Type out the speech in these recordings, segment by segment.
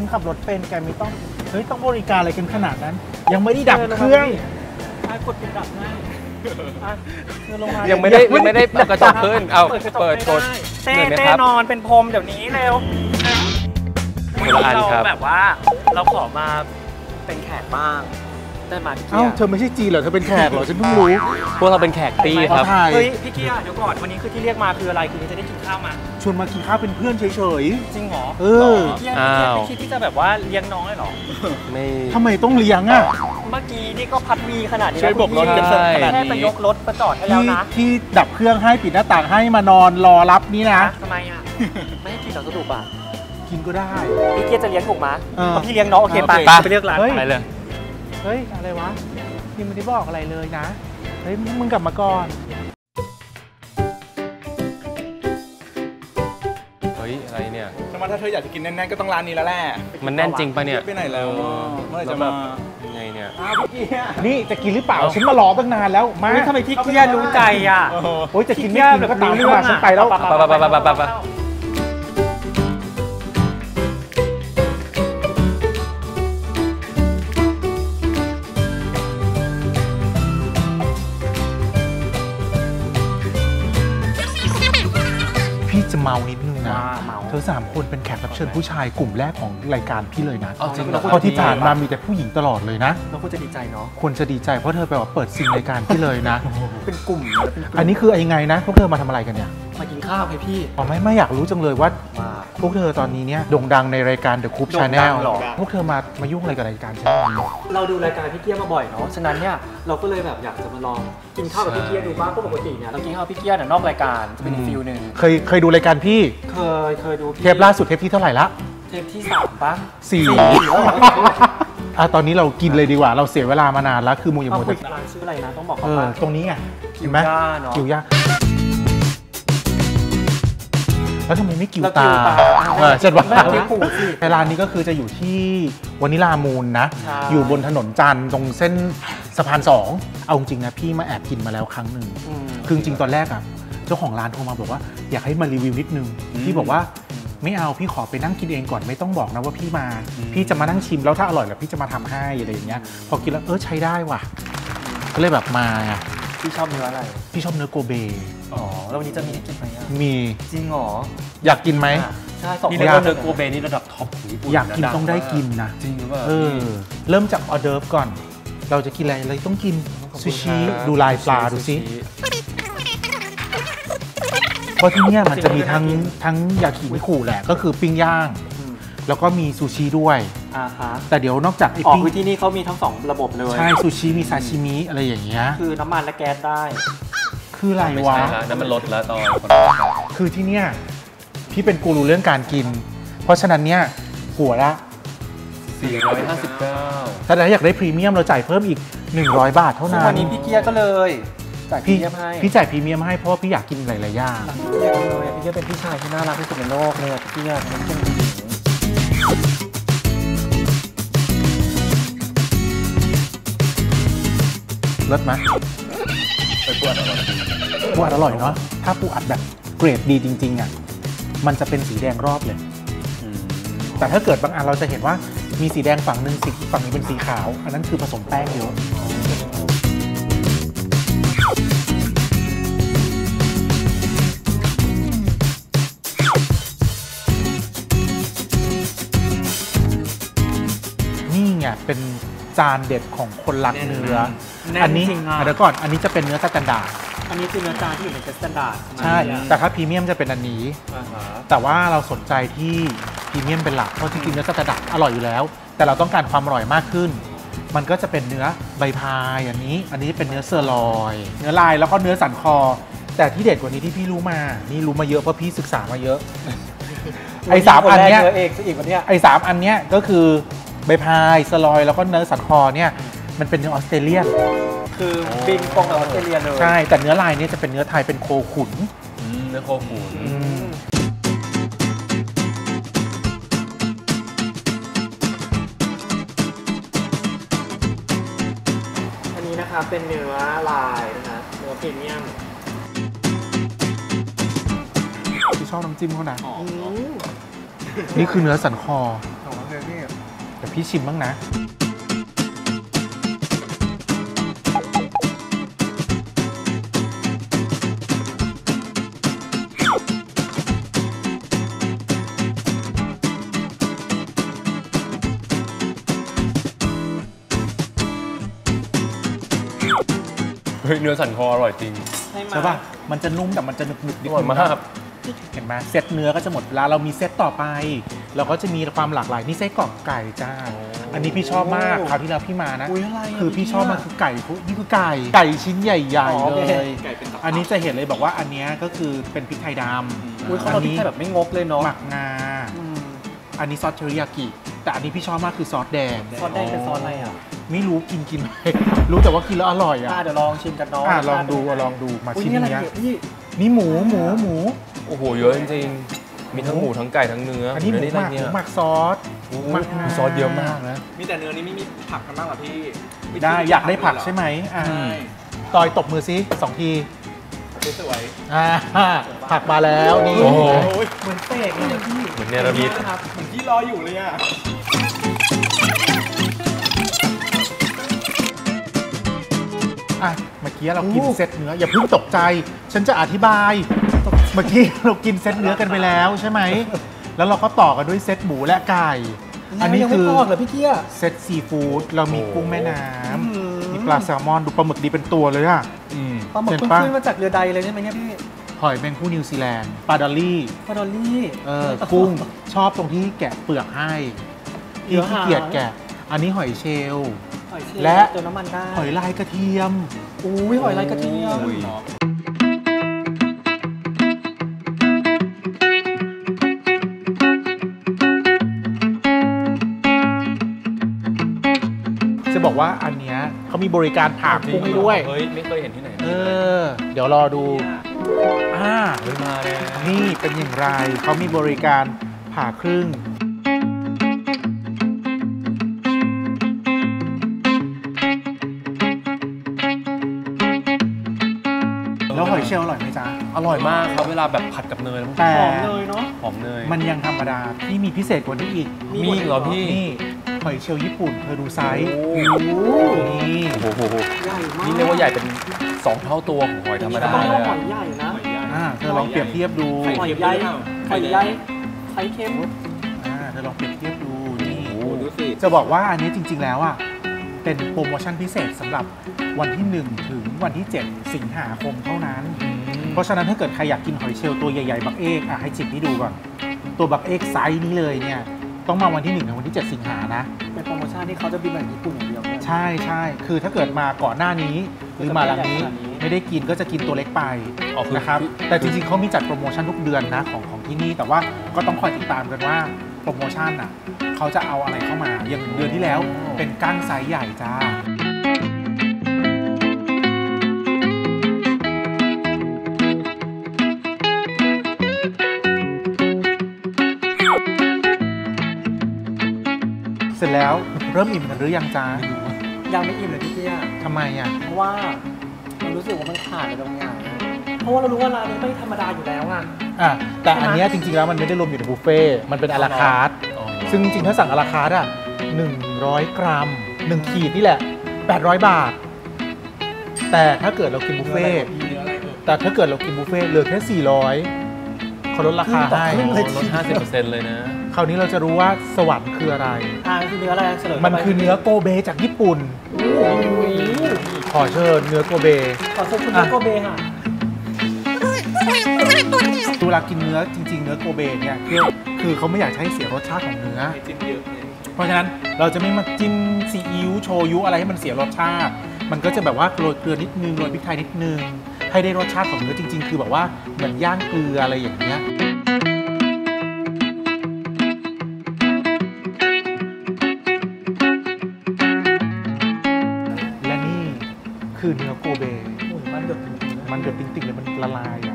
ขับรถเป็นแกไม่ต้องเฮ้ยต้องบริการอะไรกันขนาดนั้น ยังไม่ได้ดับเครื่องกดปุ่มดับให้ยังไม่ได้กระจกขึ้นเอาเปิดกดเต้นอนเป็นพรมเดี๋ยวนี้เร็วเราแบบว่าเราขอมาเป็นแขกบ้างได้มาพี่เกียร์เธอไม่ใช่จีเหรอเธอเป็นแขกเหรอฉันเพิ่งรู้พวกเราเป็นแขกตี้ครับเฮ้ยพี่เกียร์เดี๋ยวก่อนวันนี้คือที่เรียกมาคืออะไรคือจะได้กินข้าวมาชวนมากินข้าวเป็นเพื่อนเฉยๆจริงเหรอพี่คิดที่จะแบบว่าเลี้ยงน้องได้หรอไม่ทำไมต้องเลี้ยงอ่ะเมื่อกี้นี่ก็พัดวีขนาดนี้ช่วยบกรถกันสักขนาดนี้แค่ไปยกรถมาจอดให้แล้วนะที่ดับเครื่องให้ปิดหน้าต่างให้มานอนรอรับนี่นะทำไมอ่ะไม่ให้กินหรอสรุปอ่ะกินก็ได้พี่เกียร์จะเลี้ยงถูกไหมพี่เลี้ยงน้องโอเคไปเลือกร้านไปเลยเฮ้ยอะไรวะพี่ไม่ได้บอกอะไรเลยนะเฮ้ยมึงกลับมาก่อนเฮ้ยอะไรเนี่ยถ้าเธออยากจะกินแน่นๆก็ต้องร้านนี้แล้วแหละมันแน่นจริงปะเนี่ยไปไหนแล้วเมื่อไหร่จะมายังไงเนี่ยพี่นี่จะกินหรือเปล่าฉันมารอตั้งนานแล้วมาทำไมพี่เกียร์รู้ใจอ่ะโอ้ยจะกินไม่กินก็ตามที่ว่าฉันไปแล้วไปจะเมานิดนึงนะเธอ3 คนเป็นแขกรับเชิญผู้ชายกลุ่มแรกของรายการพี่เลยนะเพราะที่ผ่านมามีแต่ผู้หญิงตลอดเลยนะเราควรจะดีใจเนาะควรจะดีใจเพราะเธอไปว่าเปิดซิงรายการพี่เลยนะเป็นกลุ่มอันนี้คือยังไงนะพวกเธอมาทำอะไรกันเนี่ยมากินข้าวไงพี่ไม่อยากรู้จังเลยว่าพวกเธอตอนนี้เนี่ยโด่งดังในรายการ The Coop Channel พวกเธอมายุ่งอะไรกับรายการฉันเราดูรายการพี่เกียร์มาบ่อยเนาะฉะนั้นเนี่ยเราก็เลยแบบอยากจะมาลองกินข้าวกับพี่เกียร์ดูบ้างเพราะปกติเนี่ยเรากินข้าวพี่เกียร์นอกรายการจะเป็นฟิลนึงเคยดูรายการพี่เคยดูเทปล่าสุดเทปที่เท่าไหร่ละเทปที่3ป่ะ 4ตอนนี้เรากินเลยดีกว่าเราเสียเวลามานานแล้วคือมูยมูแต่ร้านชื่ออะไรนะต้องบอกเขาตรงนี้ไงเห็นไหมกิวย่าแล้วทำไมไม่กิวตาเช่นว่าร้านนี้ก็คือจะอยู่ที่วานิลามูลนะอยู่บนถนนจันทร์ตรงเส้นสะพาน2เอาจริงนะพี่มาแอบกินมาแล้วครั้งหนึ่งคือจริงตอนแรกอ่ะเจ้าของร้านโทรมาบอกว่าอยากให้มารีวิวนิดนึงพี่บอกว่าไม่เอาพี่ขอไปนั่งกินเองก่อนไม่ต้องบอกนะว่าพี่มาพี่จะมานั่งชิมแล้วถ้าอร่อยแล้วพี่จะมาทำให้อะไรอย่างเงี้ยพอกินแล้วใช้ได้ว่ะก็เลยแบบมาพี่ชอบเนื้ออะไรพี่ชอบเนื้อโกเบแล้ววันนี้จะมีให้กินไหมมีจริงเหรออยากกินไหมใช่2 อย่างเนื้อโกเบนี่ระดับท็อปของญี่ปุ่นอยากกินต้องได้กินนะจริงหรือเปล่าเริ่มจากออเดิร์ฟก่อนเราจะกินอะไรเราต้องกินซูชิดูลายปลาดูสิเพราะที่นี่มันจะมีทั้งยากินิคุแหละก็คือปิ้งย่างแล้วก็มีซูชิด้วยแต่เดี๋ยวนอกจากคือที่นี่เขามีทั้ง2ระบบเลยใช่ซูชิมีซาชิมิอะไรอย่างเงี้ยคือน้ำมันและแก๊สได้คืออะไรวะน้ำมันลดแล้วตอนคือที่เนี่ยพี่เป็นกูรูเรื่องการกินเพราะฉะนั้นเนี่ยหัวละ 459 ถ้าอยากได้พรีเมียมเราจ่ายเพิ่มอีก100 บาทเท่านั้นวันนี้พี่เกียร์ก็เลยจ่ายพรีเมียมให้พี่จ่ายพรีเมียมให้เพราะว่าพี่อยากกินหลายๆอย่างพี่เกียร์เลยพี่เกียร์เป็นพี่ชายที่น่ารักที่สุดในโลกเลยพี่เกียร์มันเป็นเลิศไหมปูอัดอร่อยปูอัดอร่อยเนาะถ้าปูอัดแบบเกรดดีจริงๆอ่ะมันจะเป็นสีแดงรอบเลยแต่ถ้าเกิดบางอันเราจะเห็นว่ามีสีแดงฝั่งหนึ่งสีฝั่งนี้เป็นสีขาวอันนั้นคือผสมแป้งเยอะนี่ไงเป็นจานเด็ดของคนรักเนื้ออันนี้เดี๋ยวก่อนอันนี้จะเป็นเนื้อสแตนดาร์ดอันนี้คือเนื้อจานที่อยู่ในเซตสแตนดาร์ดใช่แต่ถ้าพรีเมียมจะเป็นอันนี้แต่ว่าเราสนใจที่พรีเมียมเป็นหลักเพราะจริงๆเนื้อสแตนดาร์ดอร่อยอยู่แล้วแต่เราต้องการความอร่อยมากขึ้นมันก็จะเป็นเนื้อใบพายอันนี้เป็นเนื้อเซอร์ลอยเนื้อลายแล้วก็เนื้อสันคอแต่ที่เด็ดกว่านี้ที่พี่รู้มานี่รู้มาเยอะเพราะพี่ศึกษามาเยอะไอ้3 อันเนี้ยไอ้3 อันเนี้ยก็คือใบพายเซอร์ลอยแล้วก็เนื้อสันคอเนี่ยมันเป็นเนื้อออสเตรเลียนคือบินตรงกับออสเตรเลียเลยใช่แต่เนื้อลายนี้จะเป็นเนื้อไทยเป็นโคขุนเนื้อโคขุนอันนี้นะคะเป็นเนื้อลายนะคะเนื้อพรีเมียมที่ชอบน้ำจิ้มเขานะนี่คือเนื้อสันคอเดี๋ยวพี่ชิมบ้างนะเฮ้ยเนื้อสันคออร่อยจริงใช่ป่ะมันจะนุ่มแต่มันจะหนึบๆนิดอร่อยนึงมากนะเห็นไหมเซตเนื้อก็จะหมดเวลาเรามีเซตต่อไป เราก็จะมีความหลากหลายนี่ไส้กรอกไก่จ้าอันนี้พี่ชอบมากคราวที่แล้วพี่มานะ คือพี่ชอบมากคือไก่นี่คือไก่ชิ้นใหญ่ๆเลยไก่เป็นตับอันนี้จะเห็นเลยบอกว่าอันนี้ก็คือเป็นพริกไทยดำอุ้ยเขาเราพริกไทยแบบไม่งกเลยเนาะหมักงาอันนี้ซอสเทอริยากิแต่อันนี้พี่ชอบมากคือซอสแดงซอสแดงเป็นซอสอะไรอ่ะไม่รู้กินไหม รู้แต่ว่ากินแล้วอร่อยอ่ะเดี๋ยวลองชิมกันเนาะลองดูมาอุ้ยชิมนี่อะไรเนี้ยเนี่ยพี่นี่หมูโอ้โหเยอะจริงๆมีทั้งหมูทั้งไก่ทั้งเนื้ออัอันนี้หมูหมักเนี่ยซอสโอ้โหหมักงาซอสเยอะมากนะมีแต่เนื้อนี้ไม่มีผักกันบ้างเหรอพี่ได้อยากได้ผักใช่ไหมอ่าใช่ตอยตบมือซิ2 ทีสวยผักมาแล้วนี่โอ้โหเหมือนเตกเลยพี่เหมือนเนรมิตครับเหมือนที่รออยู่เลยอ่ะอ่ะเมื่อกี้เรากินเซตเนื้ออย่าเพิ่งตกใจ ฉันจะอธิบาย เมื่อกี้เรากินเซตเนื้อกันไปแล้วใช่ไหมแล้วเราก็ต่อกันด้วยเซตหมูและไก่ อันนี้ยังไม่คือพอเหรอพี่เกี้ยเซตซีฟู้ดเรามีกุ้งแม่น้ำมีปลาแซลมอนดูปลาหมึกดีเป็นตัวเลยอะปลาหมึกเห็นเพิ่งปะขึ้นมาจากเรือใดเลยใช่ไหมเนี่ยพี่หอยแมงผู้นิวซีแลนด์ปลาดอลลี่ปลาดอลลี่กุ้งชอบตรงที่แกะเปลือกให้เดี๋ที่ยวขี้หาเกียจแกะ อันนี้หอยเชลล์หอยเชลล์และเติมน้ำมันได้หอยลายกระเทียมอุ้ยหอยลายกระเทียมอุ้ยจะบอกว่าอันเนี้ยเขามีบริการผ่ากุ้งให้ด้วยเฮ้ยไม่เคยเห็นที่ไหนเดี๋ยวรอดูอ่าเฮ้ยมาแล้วนี่เป็นอย่างไรเขามีบริการผ่าครึ่ง แล้วหอยเชลล์อร่อยไหมจ๊ะอร่อยมากครับเวลาแบบผัดกับเนยแล้วมันแต่หอมเลยเนาะหอมเนยมันยังธรรมดาที่มีพิเศษกว่านี้อีกมีอีกเหรอพี่นี่หอยเชลล์ญี่ปุ่นเธอดูไซส์โอ้นี่โหใหญ่มากนี่เรียกว่าใหญ่เป็น2 เท่าตัวของหอยธรรมดาต้องเลเรียกยว่าหอะอยใหญ่นะเธอลองเปรียบเทียบดูหอยใหญ่หอยใหญ่ไข่เค็มเธอลองเปรียบเทียบดูนี่โอ้ดูสิจะบอกว่าอันนี้จริง ๆ แล้วอ่ะเป็นโปรโมชั่นพิเศษสำหรับวันที่ 1 ถึงวันที่ 7 สิงหาคมเท่านั้น เพราะฉะนั้นถ้าเกิดใครอยากกินหอยเชลล์ตัวใหญ่ๆบักเอกให้จิบนี่ดูก่อน ตัวบักเอกไซส์นี้เลยเนี่ยต้องมาวันที่ 1 ถึงวันที่ 7 สิงหานะเป็นโปรโมชั่นที่เขาจะบินมาจากญี่ปุ่นอย่างเดียวเลยใช่คือถ้าเกิดมาก่อนหน้านี้ หรือมาหลังนี้ ไม่ได้กินก็จะกินตัวเล็กไปนะครับแต่จริงๆเขามีจัดโปรโมชั่นทุกเดือนนะของที่นี่แต่ว่าก็ต้องคอยติดตามกันว่าโปรโมชั่นอ่ะเขาจะเอาอะไรเข้ามาอย่างเดือนที่แล้วเป็นกั้งไซส์ใหญ่จ้าเสร็จแล้วเริ่มอิ่มกันหรือยังจ้ายังไม่อิ่มเลยพี่เกี้ยทำไมอ่ะเพราะว่ามันรู้สึกว่ามันขาดอะไรบางอย่างเพราะว่าเรารู้ว่าร้านนี้ไม่ธรรมดาอยู่แล้วอ่ะแต่อันเนี้ยจริงๆแล้วมันไม่ได้รวมอยู่ในบุฟเฟ่ต์มันเป็นอะลาคาร์ทอ๋อซึ่งจริงๆถ้าสั่งอะลาคาร์ทอ่ะ100 กรัม 1 ขีดนี่แหละ 800 บาท แต่ถ้าเกิดเรากินบุฟเฟ่ต์แต่ถ้าเกิดเรากินบุฟเฟ่ต์เหลือแค่ 400เขาลดราคาให้ครึ่งต่อครึ่งลด 50%เลยนะคราวนี้เราจะรู้ว่าสวรรค์คืออะไรคือเนื้ออะไรเฉลยมันคือเนื้อโกเบจากญี่ปุ่น ขอเชิญเนื้อโกเบขอเชิญคุณเนื้อโกเบค่ะเวลากินเนื้อจริงๆ เนื้อโกเบเนี่ยคือเขาไม่อยากให้เสียรสชาติของเนื้อจิ้มเยอะเลยเพราะฉะนั้นเราจะไม่มาจิ้มซีอิ๊วโชยุอะไรให้มันเสียรสชาติ มันก็จะแบบว่าโรยเกลือนิดนึงโรยพริกไทยนิดนึงให้ได้รสชาติของเนื้อจริง ๆ คือแบบว่าเหมือนย่างเกลืออะไรอย่างเงี้ยและนี่คือเนื้อโกเบมันเดือดจริงๆนะมันเดือดติ่งๆเลยมันละลายอ่ะ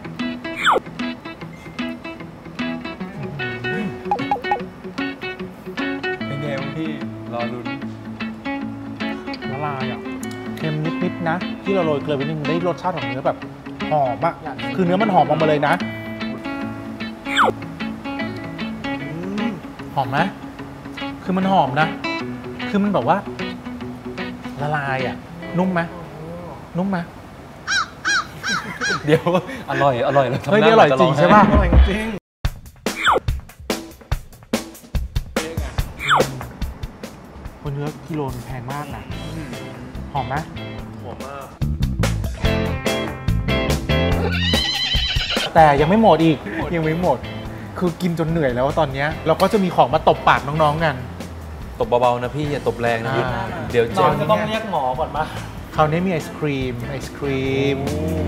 เป็นไงบ้างพี่รอลุ้นละลายอ่ะเค็มนิดๆนะ ที่เราโรยเกลือไปนิดนึงได้รสชาติของเนื้อแบบหอมอ่ะคือเนื้อมันหอมออกมาเลยนะหอมไหมคือมันหอมนะ คือมันแบบว่าละลายอ่ะ นุ่มไหมนุ่มไหมเดี๋ยวอร่อยเลยเฮ้ยนี่อร่อยจริงใช่ป่ะอร่อยจริงคนเนื้อกิโลนึงแพงมากนะหอมไหมหอมมากแต่ยังไม่หมดอีกยังไม่หมด คือกินจนเหนื่อยแล้วตอนนี้เราก็จะมีของมาตบปากน้องๆกันตบเบาๆนะพี่อย่าตบแรงนะพี่อ่าเดี๋ยวน้เจ็อบ งจะต้องเรียกหมอก่อนมาคราวนี้มีไอศครีม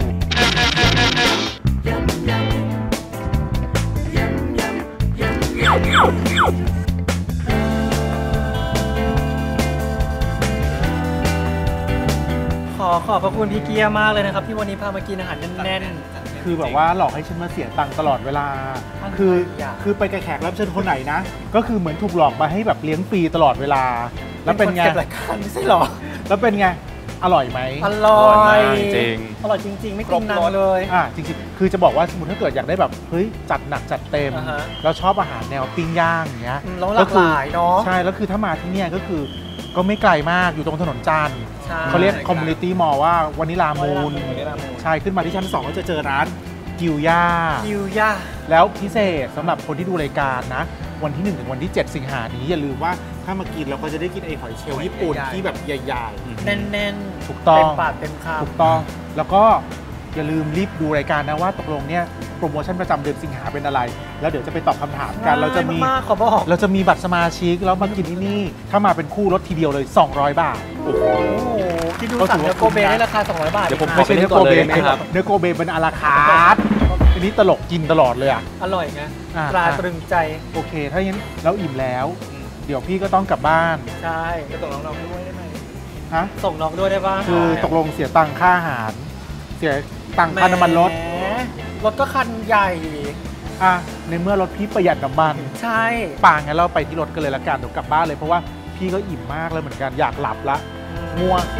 ขอบพระคุณพี่เกียร์มากเลยนะครับที่วันนี้พามากินอาหารแน่นคือแบบว่าหลอกให้ฉันมาเสียตังค์ตลอดเวลาอะไรคืออ่ะคือไปกับแขกรับเชิญคนไหนนะ ก็คือเหมือนถูกหลอกมาให้แบบเลี้ยงฟรีตลอดเวลาๆแล้วเป็นไงคก็บรายการไม่ใช่หรอแล้วเป็นไง อร่อยไหมอร่อยมากจริงอร่อยจริง ๆ ไม่ติดนานเลยจริงๆ คือจะบอกว่าสมมติถ้าเกิดอยากได้แบบเฮ้ยจัดหนักจัดเต็มอ่าฮะแล้วชอบอาหารแนวปิ้งย่างอย่างเงี้ยแล้วหลากหลายเนาะใช่ แล้วคือถ้ามาที่เนี่ยก็คือก็ไม่ไกลมากอยู่ตรงถนนจันทร์ใช่เขาเรียกคอมมูนิตี้มอลว่าวานิลามูนวานิลามูนใช่ ขึ้นมาที่ชั้น 2 ก็จะเจอร้านกิวย่าคิวย่าแล้วพิเศษสำหรับคนที่ดูรายการนะ วันที่ 1 ถึงวันที่ 7 สิงหานี้อย่าลืมว่าถ้ามากินเราก็จะได้กินไอหอยเชลล์ญี่ปุ่นที่แบบใหญ่แน่นๆถูกต้องเต็มปากเต็มคๆ ถูกต้อง แล้วก็อย่าลืมรีบดูรายการนะว่าตกลงเนี่ยโปรโมชั่นประจำเดือนสิงหาเป็นอะไร แล้วเดี๋ยวจะไปตอบคำถามำกัน เราจะมีมากๆขอบอกเราจะมีบัตรสมาชิกแล้วมากินที่นี่ ถ้ามาเป็นคู่ลดทีเดียวเลย 200 บาทโอ้โหที่ดูก็ถืสั่งอว่าเนื้อโกเบได้ราคา 200 บาทเดี๋ยวผมนะขอไปเล่นก่อนเลยได้ไหมครับเนื้อโกเบเป็นอาราคาร์ทอันนี้ตลกกินตลอดเลยอ่ะอร่อยไงอ่าตราตรึงใจโอเค ถ้าอย่างนั้นเราอิ่มแล้ว เดี๋ยวพี่ก็ต้องกลับบ้านใช่จะตกน้องๆด้วยได้ไหมฮะส่งน้องด้วยได้ป่ะคือตกลงเสียตังค่าอาหาร เสียตังค่าน้ำมันรถแหรถก็คันใหญ่อ่ะในเมื่อรถพี่ประหยัดน้ำมันใช่ป่างั้นเราไปที่รถกันเลยละกันเดี๋ยวกลับบ้านเลยเพราะว่าพี่ก็อิ่มมากเลยเหมือนกันอยากหลับละง่วง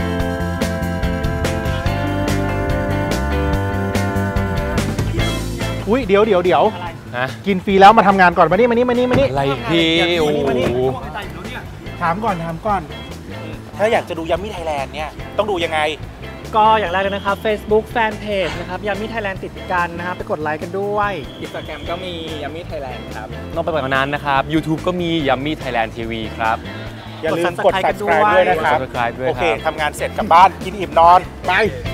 อุ้ยเดี๋ยวอะไรฮะกินฟรีแล้วมาทำงานก่อนมานี่อะไรพี่โอ้โหถามก่อนถ้าอยากจะดูยัมมี่ไทยแลนด์เนี่ยต้องดูยังไงก็อย่างแรกเลยนะครับ Facebook Fanpage นะครับยามิไทยแลนด์ติดกันนะครับไปกดไลค์กันด้วยอินสตาแกรมก็มียัมมี่ไทยแลนด์ครับนอกไปกว่านั้นนะครับ YouTube ก็มี Yummy Thailand TV ครับอย่าลืมกด Subscribe กันด้วย subscribe ด้วยนะครับ Subscribe ด้วยโอเคครับทำงานเสร็จกลับบ้านกินอิ่มนอนไป